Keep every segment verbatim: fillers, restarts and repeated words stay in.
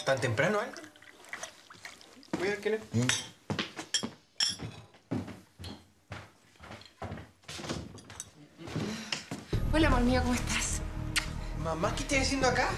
¿Tan temprano, Aldo? Voy a ver quién es. ¿Mm? Hola, amor mío, ¿cómo estás? Mamá, ¿qué estás haciendo acá?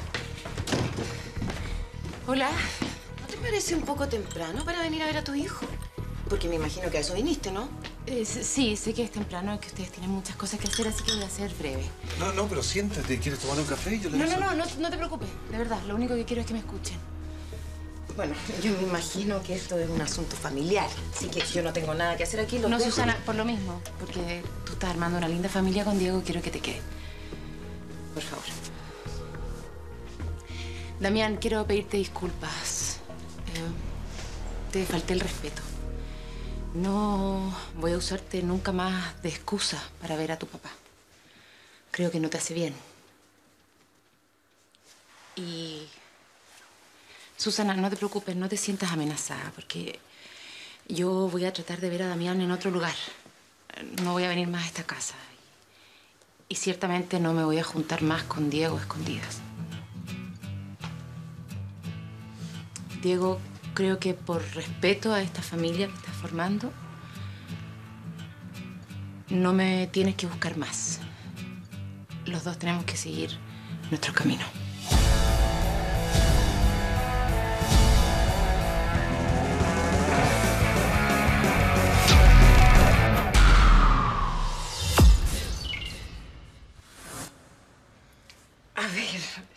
Hola. ¿No te parece un poco temprano para venir a ver a tu hijo? Porque me imagino que a eso viniste, ¿no? Eh, sí, sé que es temprano y que ustedes tienen muchas cosas que hacer, así que voy a ser breve. No, no, pero siéntate. ¿Quieres tomar un café? Yo le No, no, no, no, no te preocupes. De verdad, lo único que quiero es que me escuchen. Bueno, yo me imagino que esto es un asunto familiar, así que yo no tengo nada que hacer aquí. Los No, dejo. Susana, por lo mismo, porque tú estás armando una linda familia con Diego, quiero que te quede. Por favor. Damián, quiero pedirte disculpas. Eh, te falté el respeto. No voy a usarte nunca más de excusa para ver a tu papá. Creo que no te hace bien. Y... Susana, no te preocupes, no te sientas amenazada, porque yo voy a tratar de ver a Damián en otro lugar. No voy a venir más a esta casa. Y ciertamente no me voy a juntar más con Diego a escondidas. Diego, creo que por respeto a esta familia que estás formando, no me tienes que buscar más. Los dos tenemos que seguir nuestro camino. A ver,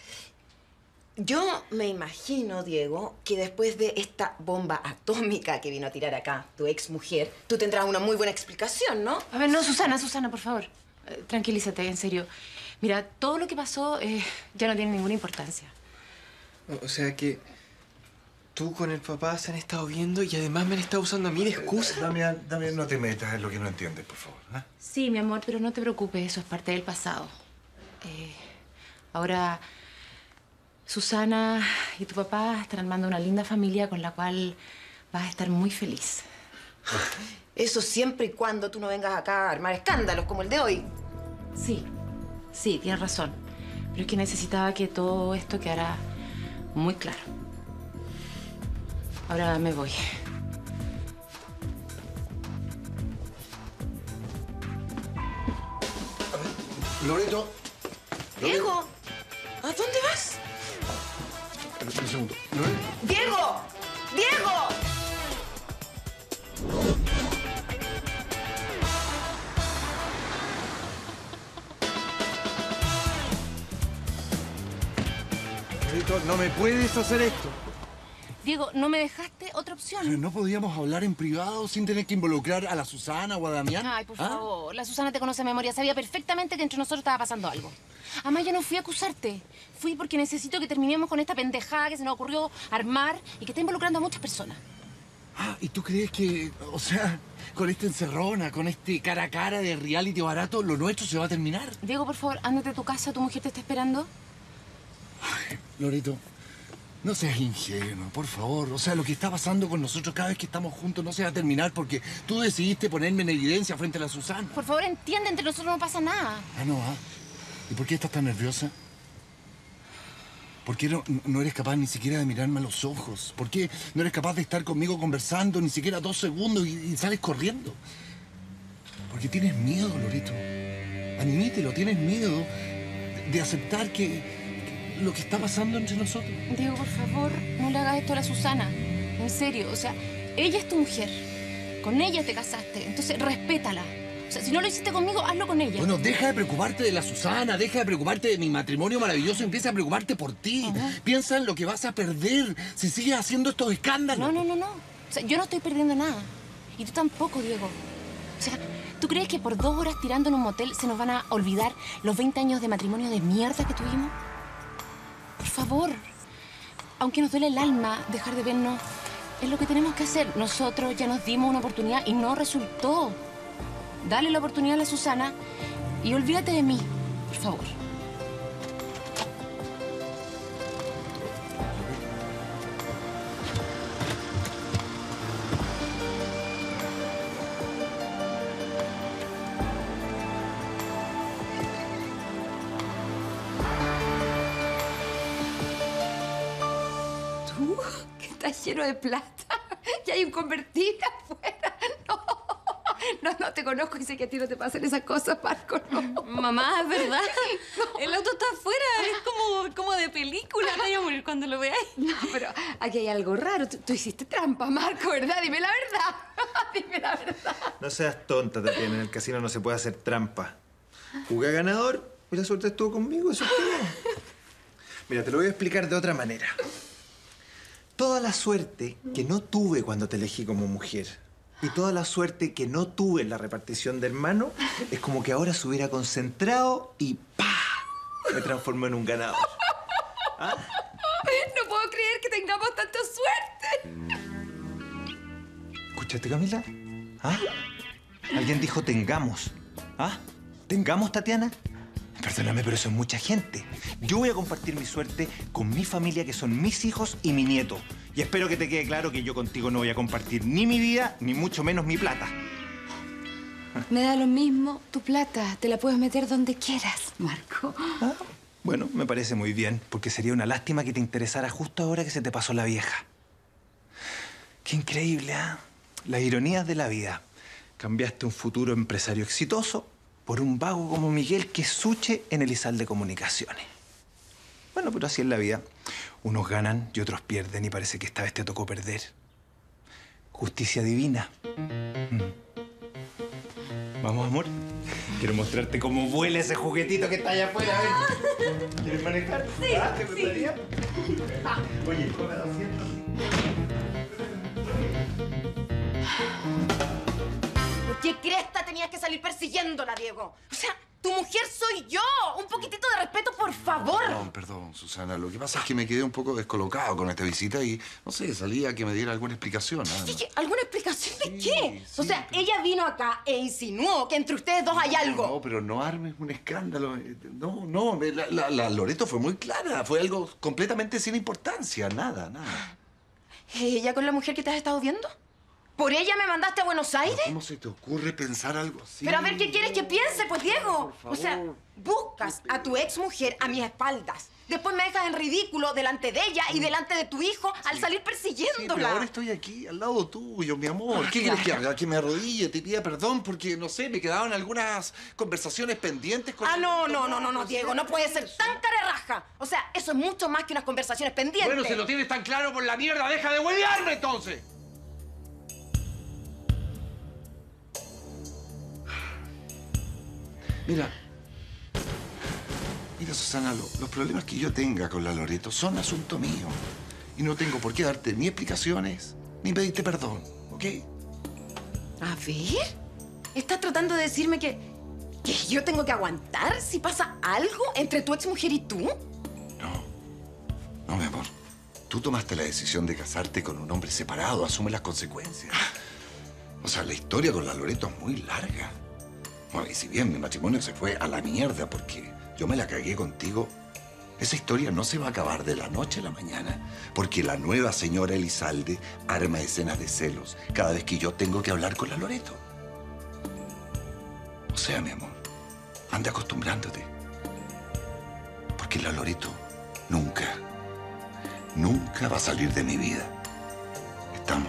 yo me imagino, Diego, que después de esta bomba atómica que vino a tirar acá tu ex mujer, tú tendrás una muy buena explicación, ¿no? A ver, no, Susana, Susana, por favor. Eh, tranquilízate, en serio. Mira, todo lo que pasó eh, ya no tiene ninguna importancia. O sea que tú con el papá se han estado viendo y además me han estado usando a mí de excusa. Damián, Damián, no te metas en lo que no entiendes, por favor. ¿eh? Sí, mi amor, pero no te preocupes, eso es parte del pasado. Eh, ahora, Susana y tu papá están armando una linda familia con la cual vas a estar muy feliz. Eso siempre y cuando tú no vengas acá a armar escándalos como el de hoy. Sí, sí, tienes razón. Pero es que necesitaba que todo esto quedara muy claro. Ahora me voy. Loreto. Diego, ¿a dónde vas? Un segundo. Loreto. ¡Diego! ¡Diego! Loreto, no me puedes hacer esto. Diego, ¿no me dejaste otra opción? ¿No podíamos hablar en privado sin tener que involucrar a la Susana o a Damián? Ay, por ¿Ah? favor. La Susana te conoce de memoria. Sabía perfectamente que entre nosotros estaba pasando algo. Además, yo no fui a acusarte. Fui porque necesito que terminemos con esta pendejada que se nos ocurrió armar y que está involucrando a muchas personas. Ah, ¿y tú crees que, o sea, con esta encerrona, con este cara a cara de reality barato, lo nuestro se va a terminar? Diego, por favor, ándate a tu casa. Tu mujer te está esperando. Ay, Loreto, no seas ingenuo, por favor. O sea, lo que está pasando con nosotros cada vez que estamos juntos no se va a terminar porque tú decidiste ponerme en evidencia frente a la Susana. Por favor, entiende, entre nosotros no pasa nada. Ah, no, ¿ah? ¿Y por qué estás tan nerviosa? ¿Por qué no, no eres capaz ni siquiera de mirarme a los ojos? ¿Por qué no eres capaz de estar conmigo conversando ni siquiera dos segundos y, y sales corriendo? Porque tienes miedo, Loreto. Admítelo, tienes miedo de, de aceptar que, que lo que está pasando entre nosotros. Diego, por favor, no le hagas esto a la Susana. En serio, o sea, ella es tu mujer. Con ella te casaste, entonces respétala. O sea, si no lo hiciste conmigo, hazlo con ella. Bueno, deja de preocuparte de la Susana, deja de preocuparte de mi matrimonio maravilloso, empieza a preocuparte por ti. Ajá. Piensa en lo que vas a perder si sigues haciendo estos escándalos. No, no, no, no. O sea, yo no estoy perdiendo nada. Y tú tampoco, Diego. O sea, ¿tú crees que por dos horas tirando en un motel se nos van a olvidar los veinte años de matrimonio de mierda que tuvimos? Por favor. Aunque nos duele el alma dejar de vernos, es lo que tenemos que hacer. Nosotros ya nos dimos una oportunidad y no resultó. Dale la oportunidad a la Susana y olvídate de mí, por favor. ¿Tú? Que estás lleno de plata. Y hay un convertido afuera. No. No, no te conozco y sé que a ti no te pasan esas cosas, Marco, no. Mamá, es verdad. No. El auto está afuera, es como, como de película. Me voy a morir cuando lo veáis. No, pero aquí hay algo raro. Tú, tú hiciste trampa, Marco, ¿verdad? Dime la verdad. Dime la verdad. No seas tonta, Tatiana. En el casino no se puede hacer trampa. Jugué a ganador y la suerte estuvo conmigo, eso es todo. Mira, te lo voy a explicar de otra manera. Toda la suerte que no tuve cuando te elegí como mujer y toda la suerte que no tuve en la repartición de hermanos es como que ahora se hubiera concentrado y ¡pa! Me transformó en un ganador. ¿Ah? No puedo creer que tengamos tanta suerte. ¿Escuchaste, Camila? ¿Ah? Alguien dijo tengamos. ¿Ah? ¿Tengamos, Tatiana? Perdóname, pero eso es mucha gente. Yo voy a compartir mi suerte con mi familia, que son mis hijos y mi nieto. Y espero que te quede claro que yo contigo no voy a compartir ni mi vida, ni mucho menos mi plata. Me da lo mismo tu plata. Te la puedes meter donde quieras, Marco. Ah, bueno, me parece muy bien, porque sería una lástima que te interesara justo ahora que se te pasó la vieja. Qué increíble, ¿ah? ¿eh? Las ironías de la vida. Cambiaste un futuro empresario exitoso por un vago como Miguel que es suche en el Izal de Comunicaciones. Bueno, pero así es la vida. Unos ganan y otros pierden y parece que esta vez te tocó perder. Justicia divina. Mm. Vamos, amor. Quiero mostrarte cómo vuela ese juguetito que está allá afuera. A ver. ¿Quieres manejar? Sí, ¿Ah, ¿te sí. gustaría? Oye, toma doscientos. ¿Por qué cresta tenías que salir persiguiéndola, Diego? O sea, tu mujer soy yo. Un poquitito de respeto, por favor. Perdón, perdón, Susana. Lo que pasa es que me quedé un poco descolocado con esta visita y, no sé, salía a que me diera alguna explicación. Nada más. ¿Qué- ¿Alguna explicación de Sí, qué? sí, o sea, pero- ella vino acá e insinuó que entre ustedes dos hay algo. No, pero no armes un escándalo. No, no, la, la, la Loreto fue muy clara. Fue algo completamente sin importancia. Nada, nada. ¿Ella con la mujer que te has estado viendo? ¿Por ella me mandaste a Buenos Aires? ¿Cómo se te ocurre pensar algo así? Pero a ver, ¿qué quieres que piense, pues, Diego? Por O sea, favor. buscas a tu ex mujer a mis espaldas. Después me dejas en ridículo delante de ella y delante de tu hijo al salir Sí, pero persiguiéndola. ahora estoy aquí, al lado tuyo, mi amor. ¿Qué quieres que haga? ¿Que me arrodille, te pida perdón? Porque, no sé, me quedaban algunas conversaciones pendientes con... Ah, no, no, no, no, no, Diego, no puede ser tan carerraja. O sea, eso es mucho más que unas conversaciones pendientes. Bueno, si lo tienes tan claro por la mierda, deja de huevearme, entonces. Mira, mira, Susana, lo- los problemas que yo tenga con la Loreto son asunto mío. Y no tengo por qué darte ni explicaciones, ni pedirte perdón, ¿ok? A ver, ¿estás tratando de decirme que, que yo tengo que aguantar si pasa algo entre tu ex mujer y tú? No, no, mi amor. Tú tomaste la decisión de casarte con un hombre separado, asume las consecuencias. O sea, la historia con la Loreto es muy larga. Bueno, y si bien mi matrimonio se fue a la mierda porque yo me la cagué contigo, esa historia no se va a acabar de la noche a la mañana, porque la nueva señora Elizalde arma escenas de celos cada vez que yo tengo que hablar con la Loreto. O sea, mi amor, anda acostumbrándote. Porque la Loreto nunca, nunca va a salir de mi vida. ¿Estamos?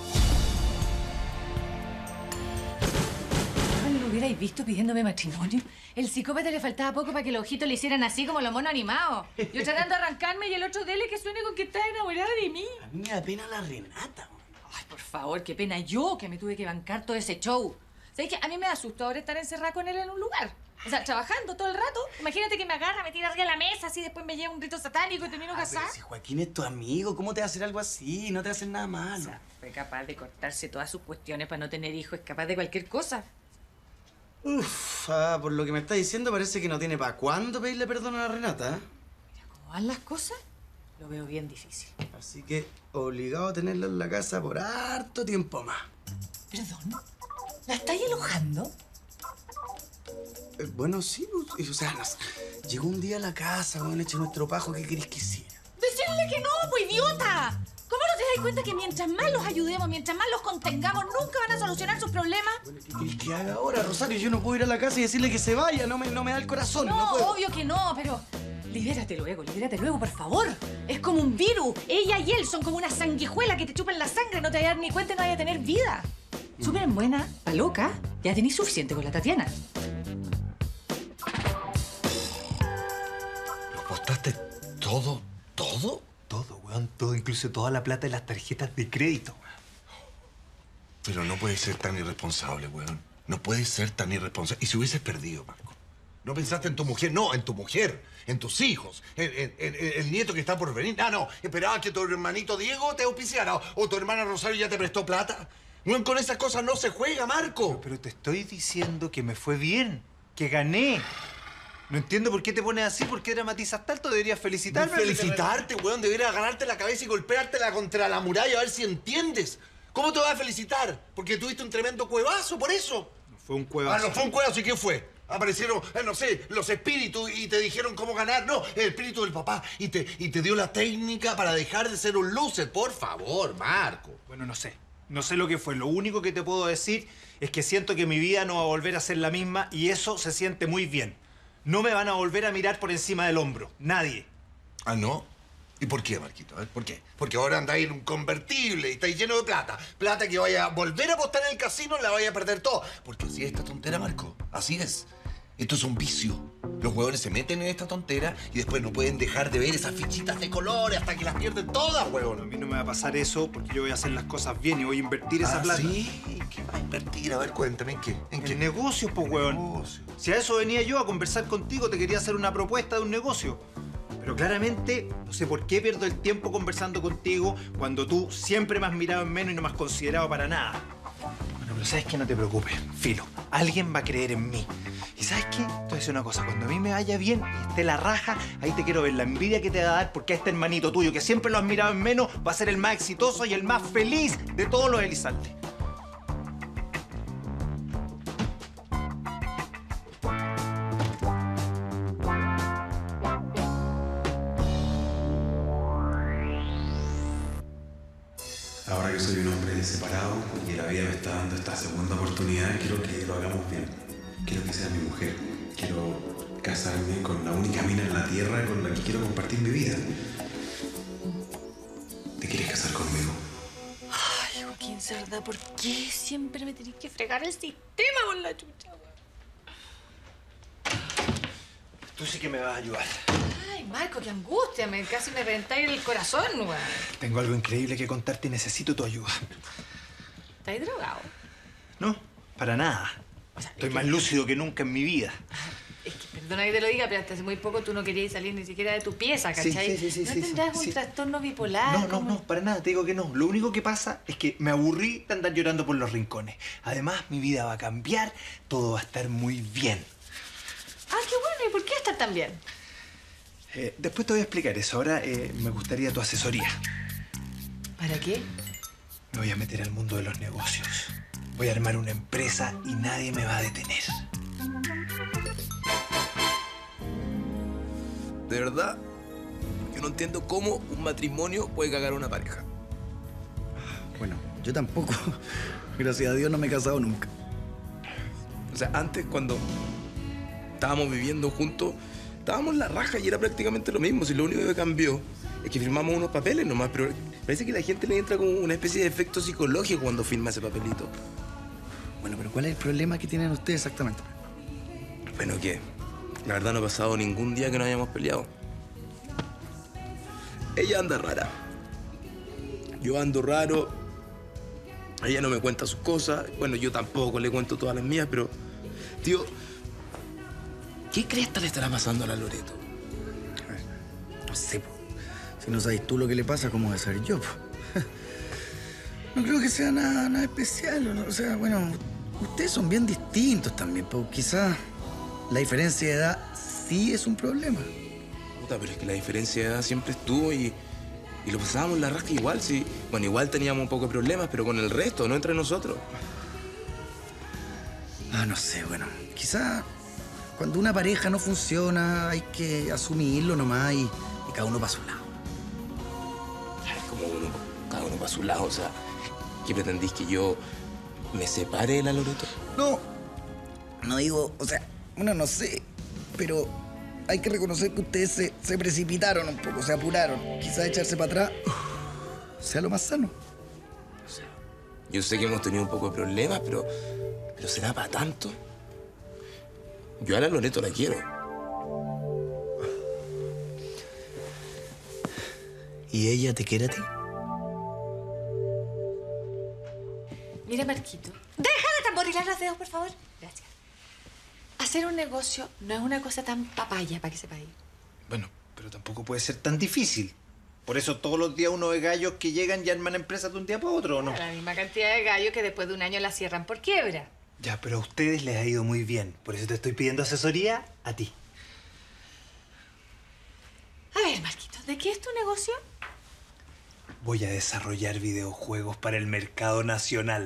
¿Lo hubierais visto pidiéndome matrimonio? El psicópata le faltaba poco para que los ojitos le hicieran así como los monos animados. Yo tratando de arrancarme y el otro dele que suene con que está enamorada de mí. A mí me da pena la Renata. Ay, por favor, qué pena yo que me tuve que bancar todo ese show. ¿Sabes qué? A mí me da susto ahora estar encerrada con él en un lugar. O sea, trabajando todo el rato. Imagínate que me agarra, me tira arriba de la mesa, así después me lleva un rito satánico y termino Ah, casada. pero si Joaquín es tu amigo, ¿cómo te va a hacer algo así? No te va a hacer nada O malo. sea, fue capaz de cortarse todas sus cuestiones para no tener hijos. Es capaz de cualquier cosa. Uf, ah, por lo que me está diciendo parece que no tiene para cuándo pedirle perdón a la Renata. ¿Eh? Mira, cómo van las cosas, lo veo bien difícil. Así que obligado a tenerla en la casa por harto tiempo más. ¿Perdón? ¿La estáis alojando? Eh, bueno, sí, pues, o sea, nos- llegó un día a la casa, weón, eche nuestro pajo, ¿qué querés que hiciera? ¡Decirle que no, pues idiota! ¿Cómo no te das cuenta que mientras más los ayudemos, mientras más los contengamos, nunca van a solucionar sus problemas? Bueno, ¿qué querés que haga ahora, Rosario? Yo no puedo ir a la casa y decirle que se vaya, no me, no me da el corazón. No, No, puedo. obvio que no, pero Libérate luego, libérate luego, por favor. Es como un virus. Ella y él son como una sanguijuela que te chupan la sangre. No te vas a dar ni cuenta y no vas a tener vida. Súper buena, pa' loca. Ya tenés suficiente con la Tatiana. ¿Lo apostaste todo, todo? Todo, weón, todo, incluso toda la plata de las tarjetas de crédito, weón. Pero no puedes ser tan irresponsable, weón. No puedes ser tan irresponsable. ¿Y si hubieses perdido, Marco? ¿No pensaste en tu mujer? No, en tu mujer, en tus hijos, en, en- en- en el nieto que está por venir. Ah, no, esperabas que tu hermanito Diego te auspiciara o, o tu hermana Rosario ya te prestó plata. Weón, con esas cosas no se juega, Marco. Pero te estoy diciendo que me fue bien, que gané. No entiendo por qué te pones así, por qué dramatizas tanto. Deberías felicitarme. Felicitarte, weón. Deberías ganarte la cabeza y golpeártela contra la muralla a ver si entiendes. ¿Cómo te vas a felicitar? Porque tuviste un tremendo cuevazo, por eso. Fue un Ah, cuevazo. no, fue un cuevazo. ¿Y qué fue? Aparecieron, eh, no sé, los espíritus y te dijeron cómo ganar. No, el espíritu del papá. Y te, y te dio la técnica para dejar de ser un loser. Por favor, Marco. Bueno, no sé. No sé lo que fue. Lo único que te puedo decir es que siento que mi vida no va a volver a ser la misma y eso se siente muy bien. No me van a volver a mirar por encima del hombro. Nadie. ¿Ah, no? ¿Y por qué, Marquito? A ver, ¿por qué? Porque ahora andáis en un convertible y estáis lleno de plata. Plata que vaya a volver a apostar en el casino y la vaya a perder todo. Porque así es esta tontera, Marco. Así es. Esto es un vicio. Los huevones se meten en esta tontera y después no pueden dejar de ver esas fichitas de colores hasta que las pierden todas, A huevón. mí no me va a pasar eso porque yo voy a hacer las cosas bien y voy a invertir esa plata. ¿Sí? ¿Qué va a invertir? A ver, cuéntame, ¿en qué? ¿En qué? En negocios, pues, weón. Negocios. Si a eso venía yo, a conversar contigo, te quería hacer una propuesta de un negocio. Pero claramente, no sé por qué pierdo el tiempo conversando contigo cuando tú siempre me has mirado en menos y no me has considerado para nada. Bueno, pero ¿sabes qué? No te preocupes. Filo, alguien va a creer en mí. ¿Y sabes qué? Te voy a decir una cosa. Cuando a mí me vaya bien y esté la raja, ahí te quiero ver la envidia que te va a dar porque este hermanito tuyo, que siempre lo has mirado en menos, va a ser el más exitoso y el más feliz de todos los Elizalde. Ahora que soy un hombre separado y la vida me está dando esta segunda oportunidad, quiero que lo hagamos bien. Quiero que sea mi mujer. Quiero casarme con la única mina en la tierra con la que quiero compartir mi vida. ¿Te quieres casar conmigo? Ay, Joaquín Cerda, ¿por qué siempre me tenés que fregar el sistema con la chucha, weón? Tú sí que me vas a ayudar. Ay, Marco, qué angustia. Me, casi me reventáis el corazón, weón. Tengo algo increíble que contarte y necesito tu ayuda. ¿Estáis drogado? No, para nada. Estoy más lúcido que nunca en mi vida. Es que, perdona que te lo diga, pero hasta hace muy poco tú no querías salir ni siquiera de tu pieza, ¿cachai? Sí, sí, sí, ¿No sí, tendrás sí, un sí. trastorno bipolar? No, no, como- no, para nada, te digo que no. Lo único que pasa es que me aburrí de andar llorando por los rincones. Además, mi vida va a cambiar, todo va a estar muy bien. Ah, qué bueno. ¿Y por qué estar tan bien? Eh, después te voy a explicar eso. Ahora eh, me gustaría tu asesoría. ¿Para qué? Me voy a meter al mundo de los negocios. Voy a armar una empresa y nadie me va a detener. De verdad, yo no entiendo cómo un matrimonio puede cagar a una pareja. Bueno, yo tampoco. Gracias a Dios no me he casado nunca. O sea, antes cuando estábamos viviendo juntos, estábamos en la raja y era prácticamente lo mismo. Si lo único que cambió es que firmamos unos papeles nomás, pero parece que a la gente le entra como una especie de efecto psicológico cuando firma ese papelito. Bueno, pero ¿cuál es el problema que tienen ustedes exactamente? Bueno, que la verdad no ha pasado ningún día que no hayamos peleado. Ella anda rara. Yo ando raro. Ella no me cuenta sus cosas. Bueno, yo tampoco le cuento todas las mías, pero... Tío, ¿qué cresta le estará pasando a la Loreto? No sé, po. Si no sabes tú lo que le pasa, ¿cómo voy a saber yo, po? No creo que sea nada, nada especial, ¿no? O sea, bueno, ustedes son bien distintos también, pero quizás la diferencia de edad sí es un problema. Puta, pero es que la diferencia de edad siempre estuvo y, y lo pasábamos la rasca igual, sí. Bueno, igual teníamos un poco de problemas, pero con el resto, no entre nosotros. Ah, no sé, bueno, quizás cuando una pareja no funciona hay que asumirlo nomás y, y cada uno para su lado. Como uno, cada uno para su lado, o sea, ¿qué pretendís que yo me separe de la Loreto? No, no digo, o sea, bueno, no sé, pero hay que reconocer que ustedes se, se precipitaron un poco, se apuraron. Quizás echarse para atrás sea lo más sano. O sea, yo sé que hemos tenido un poco de problemas, pero, pero ¿será para tanto? Yo a la Loreto la quiero. ¿Y ella te quiere a ti? Mira, Marquito. Deja de tamborilar los dedos, por favor. Gracias. Hacer un negocio no es una cosa tan papaya, para que sepáis. Bueno, pero tampoco puede ser tan difícil. Por eso todos los días uno ve gallos que llegan y arman empresas de un día para otro, ¿o no? La misma cantidad de gallos que después de un año la cierran por quiebra. Ya, pero a ustedes les ha ido muy bien. Por eso te estoy pidiendo asesoría a ti. A ver, Marquito, ¿de qué es tu negocio? Voy a desarrollar videojuegos para el mercado nacional.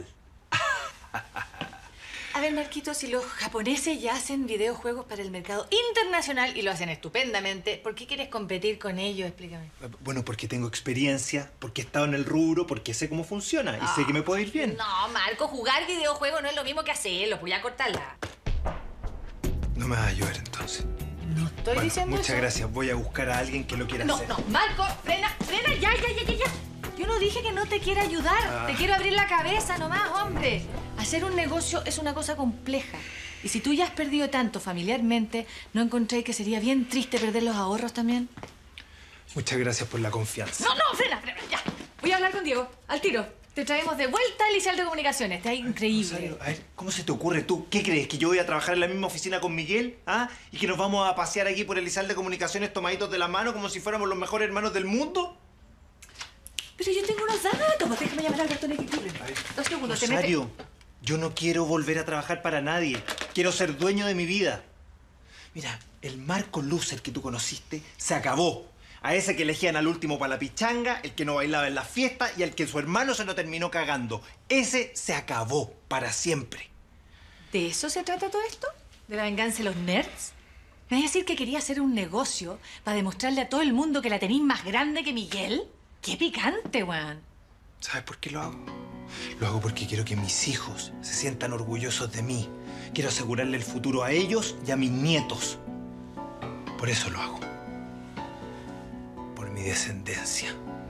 A ver, Marquito, si los japoneses ya hacen videojuegos para el mercado internacional y lo hacen estupendamente, ¿por qué quieres competir con ellos? Explícame. Bueno, porque tengo experiencia, porque he estado en el rubro, porque sé cómo funciona y sé que me puede ir bien. No, Marco, jugar videojuegos no es lo mismo que hacerlo. Voy a cortarla. No me vas a ayudar entonces. No estoy Bueno, diciendo muchas eso. gracias. Voy a buscar a alguien que lo quiera No, hacer. no, Marco, frena, frena, ya, ya, ya, ya, ya. Yo no dije que no te quiera ayudar. Ah. Te quiero abrir la cabeza nomás, hombre. Hacer un negocio es una cosa compleja. Y si tú ya has perdido tanto familiarmente, ¿no encontré que sería bien triste perder los ahorros también? Muchas gracias por la confianza. No, no, frena, frena, ya. Voy a hablar con Diego, al tiro. Te traemos de vuelta al Liceo de Comunicaciones. Está increíble. Rosario, a ver, ¿cómo se te ocurre tú? ¿Qué crees? ¿Que yo voy a trabajar en la misma oficina con Miguel? ¿Ah? ¿Y que nos vamos a pasear aquí por el Izal de Comunicaciones tomaditos de la mano como si fuéramos los mejores hermanos del mundo? Pero yo tengo unos datos. Pues déjame llamar a Alberto Nequiturri. Dos segundos, te metes. Rosario, yo no quiero volver a trabajar para nadie. Quiero ser dueño de mi vida. Mira, el Marco Loser que tú conociste se acabó. A ese que elegían al último para la pichanga, el que no bailaba en las fiestas y al que su hermano se lo terminó cagando. Ese se acabó para siempre. ¿De eso se trata todo esto? ¿De la venganza de los nerds? ¿Me vas a decir que quería hacer un negocio para demostrarle a todo el mundo que la tenéis más grande que Miguel? ¡Qué picante, weón! ¿Sabes por qué lo hago? Lo hago porque quiero que mis hijos se sientan orgullosos de mí. Quiero asegurarle el futuro a ellos y a mis nietos. Por eso lo hago. Por mi descendencia.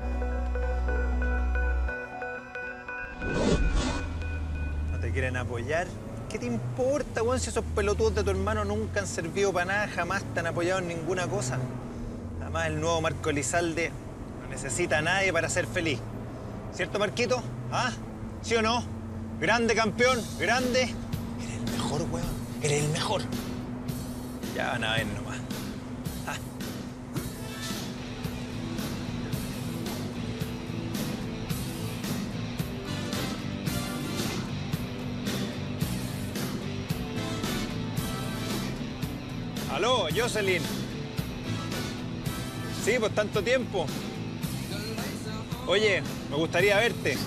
¿No te quieren apoyar? ¿Qué te importa, weón? Si esos pelotudos de tu hermano nunca han servido para nada, jamás te han apoyado en ninguna cosa. Además, el nuevo Marco Elizalde no necesita a nadie para ser feliz. ¿Cierto, Marquito? ¿Ah? ¿Sí o no? Grande campeón, grande. Eres el mejor, weón. Eres el mejor. Ya van a ver nomás. Ah. Aló, Jocelyn. Sí, por tanto tiempo. Oye, me gustaría verte.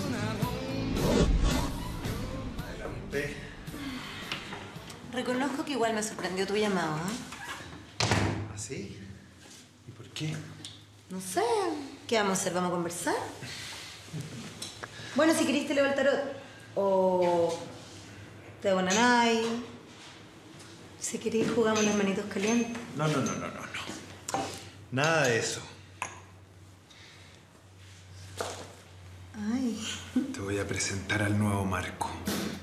Adelante. Reconozco que igual me sorprendió tu llamado, ¿eh? ¿Ah, sí? ¿Y por qué? No sé. ¿Qué vamos a hacer? ¿Vamos a conversar? Bueno, si querés te leo el tarot. O te hago nanay. Si querés jugamos las manitos calientes. No, no, no, no, no, no. Nada de eso. Ay. Te voy a presentar al nuevo Marco.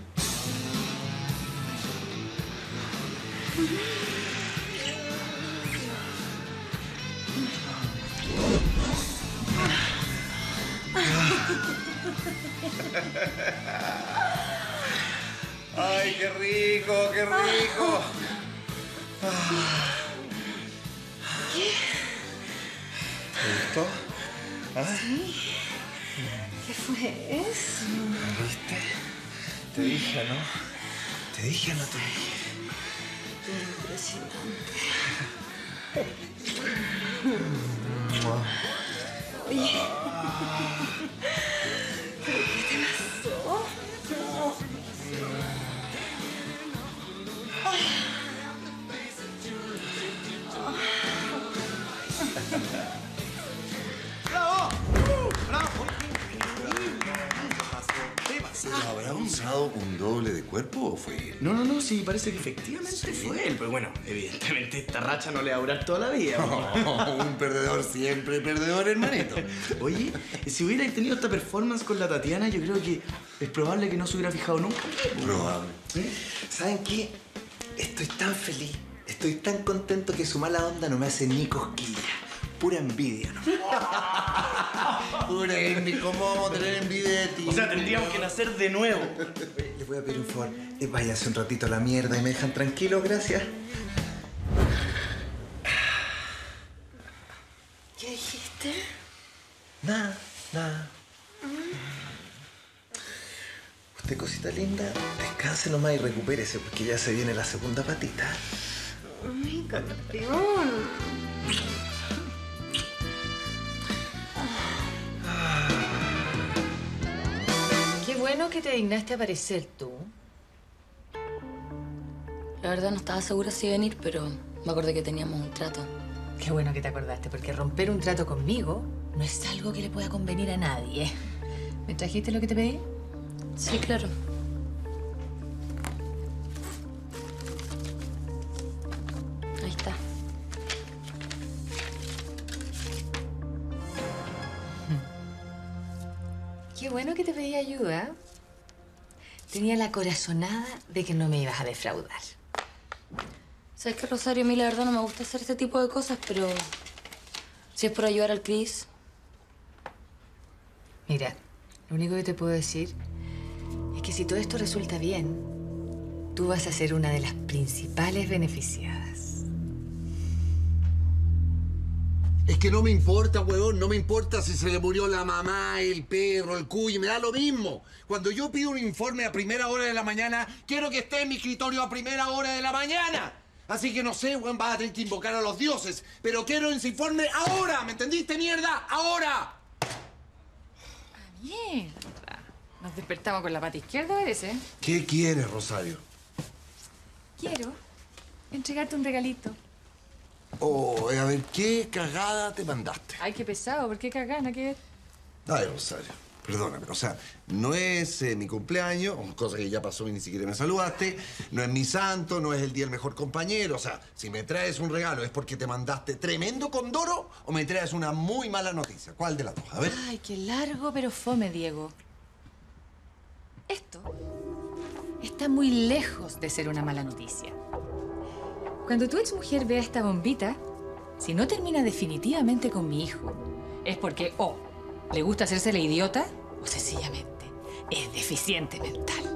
¡Ay, qué rico, qué rico! ¿Te gustó? ¿Ah? Sí. ¿Qué fue eso? ¿Lo viste? Te dije, ¿no? ¿Te dije o no te dije? Impresionante. Oye. ¿Pero qué te pasó? ¡Bravo! ¡Bravo! No, bravo, dejado un doble de cuerpo o fue él? No, no, no, sí, parece que efectivamente ¿Sí? fue él. Pero bueno, evidentemente esta racha no le va a durar toda la vida. No, un perdedor siempre perdedor, hermanito. Oye, si hubierais tenido esta performance con la Tatiana, yo creo que es probable que no se hubiera fijado nunca. Probable. ¿Sí? ¿Saben qué? Estoy tan feliz, estoy tan contento que su mala onda no me hace ni cosquillas. Pura envidia, ¿no? Pura envidia. ¿Cómo vamos a tener envidia de ti? O sea, tendríamos que nacer de nuevo. Les voy a pedir un favor. Eh, váyanse un ratito a la mierda y me dejan tranquilo, gracias. ¿Qué dijiste? Nada, nada. Usted, cosita linda, descanse nomás y recupérese porque ya se viene la segunda patita. Ay, campeón. Qué bueno que te dignaste a aparecer tú. La verdad no estaba segura si venir, pero me acordé que teníamos un trato. Qué bueno que te acordaste, porque romper un trato conmigo no es algo que le pueda convenir a nadie. ¿Me trajiste lo que te pedí? Sí, claro. Ahí está. Qué bueno que te pedí ayuda. Tenía la corazonada de que no me ibas a defraudar. ¿Sabes qué, Rosario? A mí la verdad no me gusta hacer este tipo de cosas, pero si es por ayudar al Chris. Mira, lo único que te puedo decir es que si todo esto resulta bien, tú vas a ser una de las principales beneficiadas. Es que no me importa, huevón, no me importa si se le murió la mamá, el perro, el cuy, me da lo mismo. Cuando yo pido un informe a primera hora de la mañana, quiero que esté en mi escritorio a primera hora de la mañana. Así que no sé, huevón, vas a tener que invocar a los dioses, pero quiero ese informe ahora, ¿me entendiste, mierda? ¡Ahora! Mierda. Nos despertamos con la pata izquierda, parece. ¿Qué quieres, Rosario? Quiero entregarte un regalito. Oh, a ver, ¿qué cagada te mandaste? Ay, qué pesado. ¿Por qué cagana? ¿Qué? Ay, Rosario, perdóname, o sea, no es eh, mi cumpleaños, cosa que ya pasó y ni siquiera me saludaste, no es mi santo, no es el día del mejor compañero, o sea, si me traes un regalo es porque te mandaste tremendo condoro o me traes una muy mala noticia. ¿Cuál de las dos? A ver. Ay, qué largo pero fome, Diego. Esto está muy lejos de ser una mala noticia. Cuando tu exmujer vea esta bombita, si no termina definitivamente con mi hijo, es porque o le gusta hacerse la idiota o sencillamente es deficiente mental.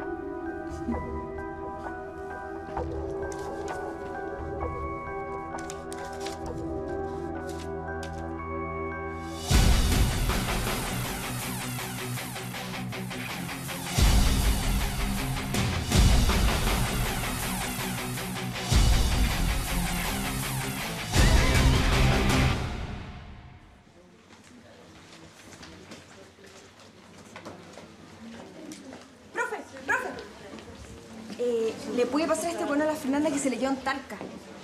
Eh, ¿le puede pasar este bueno a la Fernanda que se le quedó en Talca?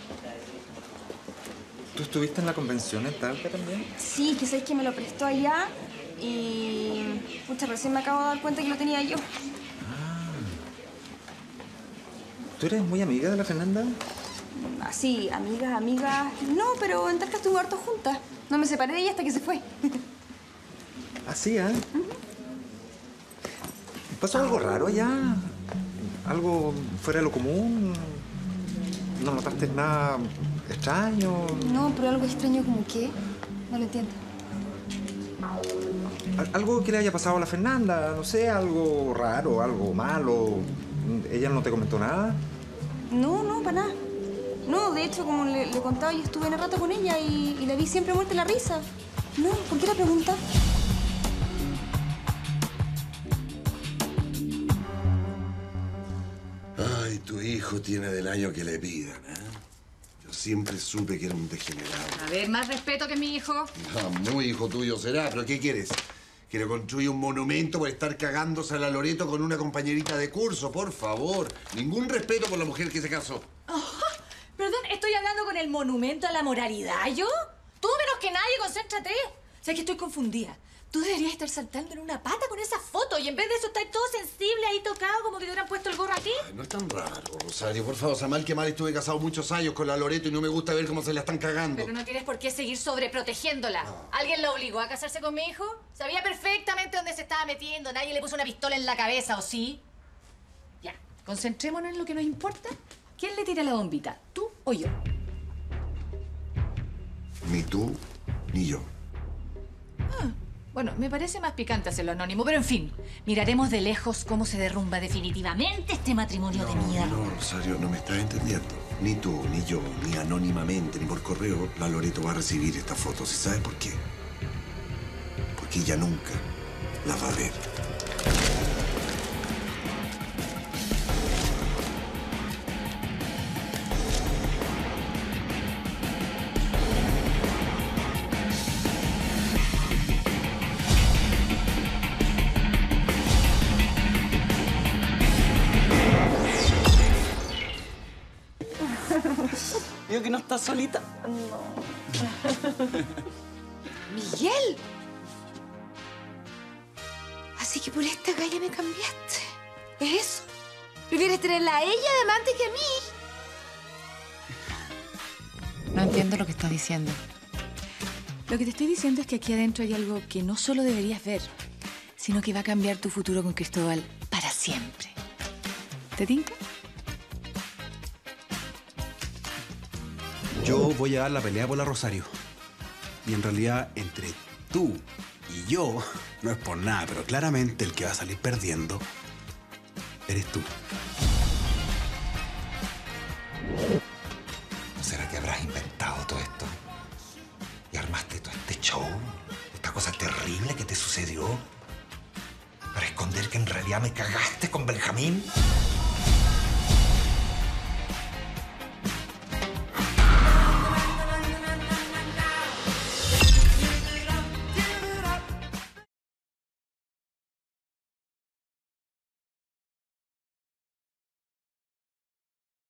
¿Tú estuviste en la convención en Talca también? Sí, que sabéis que me lo prestó allá y... Pucha, recién me acabo de dar cuenta que lo tenía yo. ¿Tú eres muy amiga de la Fernanda? Así, amigas, amigas... No, pero en Talca estuvimos harto juntas. No me separé de ella hasta que se fue. Así, ¿eh? ¿Pasó algo raro allá? ¿Algo fuera de lo común? ¿No notaste nada extraño? No, pero algo extraño como qué. No lo entiendo. Al- ¿Algo que le haya pasado a la Fernanda? No sé, algo raro, algo malo. ¿Ella no te comentó nada? No, no, para nada. No, de hecho, como le, le contaba, yo estuve en el rato con ella y, y la vi siempre muerta de la risa. No, ¿por qué la pregunta? Ay, tu hijo tiene del año que le pidan, ¿eh? Yo siempre supe que era un degenerado. A ver, más respeto que mi hijo. No, muy hijo tuyo será, pero ¿qué quieres? Que le construya un monumento por estar cagándose a la Loreto con una compañerita de curso, por favor. Ningún respeto por la mujer que se casó. Oh, perdón, estoy hablando con el monumento a la moralidad, ¿yo? Tú menos que nadie, concéntrate. O sea, que estoy confundida. Tú deberías estar saltando en una pata con esa foto y en vez de eso estar todo sensible ahí tocado como que te hubieran puesto el gorro a ti. Ay, no es tan raro, Rosario. Por favor, o sea, mal que mal estuve casado muchos años con la Loreto y no me gusta ver cómo se la están cagando. Pero no tienes por qué seguir sobreprotegiéndola. No. ¿Alguien la obligó a casarse con mi hijo? Sabía perfectamente dónde se estaba metiendo. Nadie le puso una pistola en la cabeza, ¿o sí? Ya, concentrémonos en lo que nos importa. ¿Quién le tira la bombita? ¿Tú o yo? Ni tú, ni yo. Bueno, me parece más picante hacerlo anónimo, pero en fin, miraremos de lejos cómo se derrumba definitivamente este matrimonio de mierda. No, Rosario, no me estás entendiendo. Ni tú, ni yo, ni anónimamente, ni por correo, la Loreto va a recibir esta foto. ¿Sí sabes por qué? Porque ella nunca la va a ver. ¿Vio que no está solita? Miguel. Así que por esta galla me cambiaste. ¿Es eso? ¿Prefieres tenerla a ella de amante que a mí? No entiendo lo que estás diciendo. Lo que te estoy diciendo es que aquí adentro hay algo que no solo deberías ver, sino que va a cambiar tu futuro con Cristóbal para siempre. ¿Te tinca? Yo voy a dar la pelea por la Rosario. Y en realidad, entre tú y yo, no es por nada, pero claramente el que va a salir perdiendo eres tú. ¿No será que habrás inventado todo esto? ¿Y armaste todo este show? ¿Esta cosa terrible que te sucedió? ¿Para esconder que en realidad me cagaste con Benjamín?